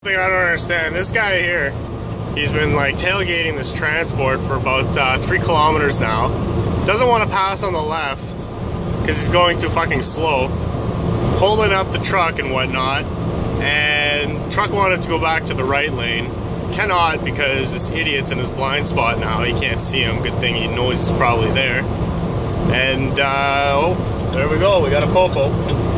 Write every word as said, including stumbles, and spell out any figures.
Thing I don't understand, this guy here, he's been like tailgating this transport for about uh, three kilometers now. Doesn't want to pass on the left because he's going too fucking slow. Holding up the truck and whatnot, and truck wanted to go back to the right lane. Cannot because this idiot's in his blind spot now. He can't see him. Good thing he knows he's probably there. And uh, oh, there we go. We got a popo.